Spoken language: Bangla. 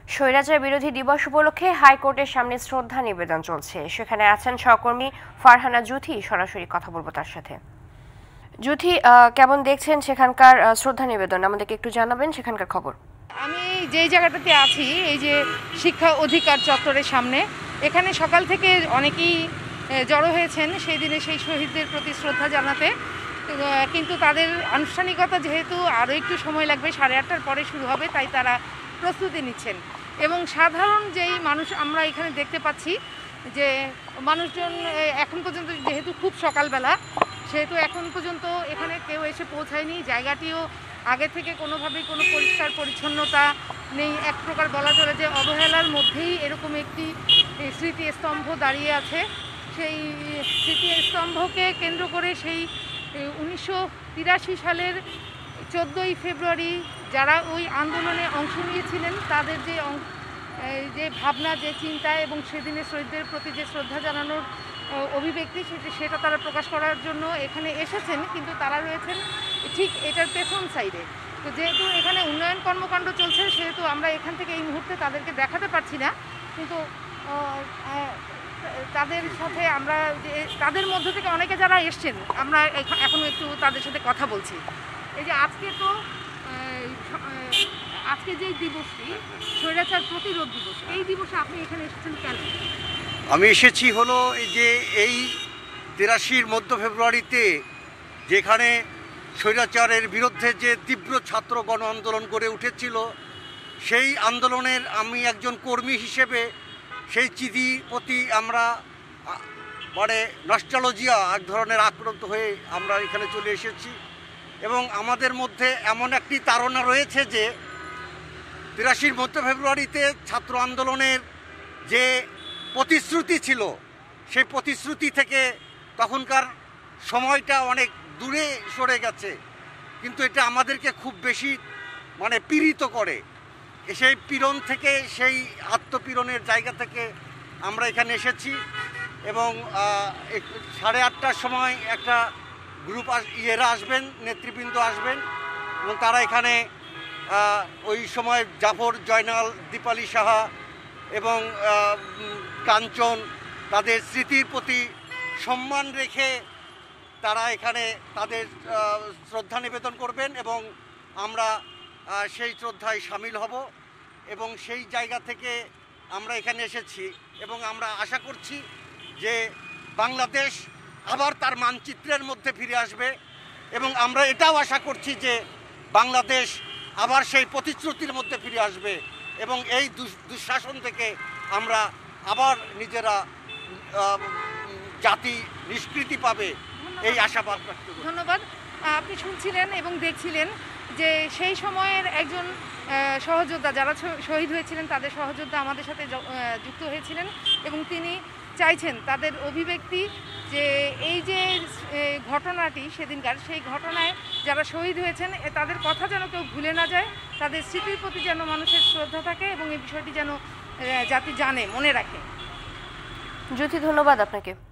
স্বৈরাচার বিরোধী দিবস উপলক্ষে হাইকোর্টের সামনে শ্রদ্ধা নিবেদন চলছে। সেখানে আছেন সহকর্মী ফারহানা জুথি, সরাসরি কথা বলবো তার সাথে। জুথি, কেমন দেখছেন সেখানকার শ্রদ্ধা নিবেদন, আমাদেরকে একটু জানাবেন সেখানকার খবর। আমি যেই জায়গাটাতে আছি, এই যে শিক্ষা অধিকার চত্বরের সামনে, এখানে সকাল থেকে অনেকেই জড়ো হয়েছেন সেই দিনে সেই শহীদদের প্রতি শ্রদ্ধা জানাতে, কিন্তু তাদের আনুষ্ঠানিকতা যেহেতু আরও একটু সময় লাগবে, 8:30টার পরে শুরু হবে, তাই তারা প্রস্তুতি নিচ্ছেন। এবং সাধারণ যেই মানুষ আমরা এখানে দেখতে পাচ্ছি যে মানুষজন এখন পর্যন্ত, যেহেতু খুব সকালবেলা, সেহেতু এখন পর্যন্ত এখানে কেউ এসে পৌঁছায়নি। জায়গাটিও আগে থেকে কোনোভাবেই কোনো পরিষ্কার পরিচ্ছন্নতা নেই, এক প্রকার বলা চলে যে অবহেলার মধ্যেই এরকম একটি স্মৃতিস্তম্ভ দাঁড়িয়ে আছে। সেই স্মৃতিস্তম্ভকে কেন্দ্র করে সেই 1983 সালের 14ই ফেব্রুয়ারি যারা ওই আন্দোলনে অংশ নিয়েছিলেন তাদের যে ভাবনা, যে চিন্তা এবং সেদিনের শহীদদের প্রতি যে শ্রদ্ধা জানানোর অভিব্যক্তি, সেটা তারা প্রকাশ করার জন্য এখানে এসেছেন। কিন্তু তারা রয়েছেন ঠিক এটার পেছন সাইডে। তো যেহেতু এখানে উন্নয়ন কর্মকাণ্ড চলছে, সেহেতু আমরা এখান থেকে এই মুহূর্তে তাদেরকে দেখাতে পারছি না, কিন্তু তাদের সাথে আমরা তাদের মধ্য থেকে অনেকে যারা এসছেন, আমরা এখন একটু তাদের সাথে কথা বলছি। এই যে আজকে যে দিবসটি স্বৈরাচার প্রতিরোধ দিবস, এই দিবসে আপনি এখানে এসেছেন কেন? আমি এসেছি হলো এই 83 মধ্য ফেব্রুয়ারিতে, যেখানে স্বৈরাচারের বিরুদ্ধে যে তীব্র ছাত্র গণ আন্দোলন গড়ে উঠেছিল, সেই আন্দোলনের আমি একজন কর্মী হিসেবে সেই চিঠির প্রতি আমরা মানে নস্টালজিয়া এক ধরনের আক্রান্ত হয়ে আমরা এখানে চলে এসেছি। এবং আমাদের মধ্যে এমন একটি তাড়না রয়েছে যে 83 মধ্য ফেব্রুয়ারিতে ছাত্র আন্দোলনের যে প্রতিশ্রুতি ছিল, সেই প্রতিশ্রুতি থেকে তখনকার সময়টা অনেক দূরে সরে গেছে, কিন্তু এটা আমাদেরকে খুব বেশি পীড়িত করে। সেই পীড়ন থেকে, সেই আত্মপীড়নের জায়গা থেকে আমরা এখানে এসেছি। এবং 8:30টার সময় একটা গ্রুপ আসবেন, নেতৃবৃন্দ আসবেন, এবং তারা এখানে ওই সময় জাফর, জয়নাল, দীপালি সাহা এবং কাঞ্চন, তাদের স্মৃতির প্রতি সম্মান রেখে তারা এখানে তাদের শ্রদ্ধা নিবেদন করবেন, এবং আমরা সেই শ্রদ্ধায় সামিল হব। এবং সেই জায়গা থেকে আমরা এখানে এসেছি, এবং আমরা আশা করছি যে বাংলাদেশ আবার তার মানচিত্রের মধ্যে ফিরে আসবে, এবং আমরা এটাও আশা করছি যে বাংলাদেশ আবার সেই প্রতিশ্রুতির মধ্যে ফিরে আসবে, এবং এই দুঃশাসন থেকে আমরা আবার নিজেরা জাতি নিষ্কৃতি পাবে, এই আশাবাদ ব্যক্ত করি। ধন্যবাদ। আপনি শুনছিলেন এবং দেখছিলেন যে সেই সময়ের একজন সহযোদ্ধা, যারা শহীদ হয়েছিলেন তাদের সহযোদ্ধা আমাদের সাথে যুক্ত হয়েছিলেন, এবং তিনি চাইছেন তাদের অভিব্যক্তি যে এই যে ঘটনাটি সেদিনকার, সেই ঘটনায় যারা শহীদ হয়েছেন তাদের কথা যেন কেউ ভুলে না যায়, তাদের স্মৃতির প্রতি যেন মানুষের শ্রদ্ধা থাকে, এবং এই বিষয়টি যেন জাতি জানে, মনে রাখে। জ্যোতি, ধন্যবাদ আপনাকে।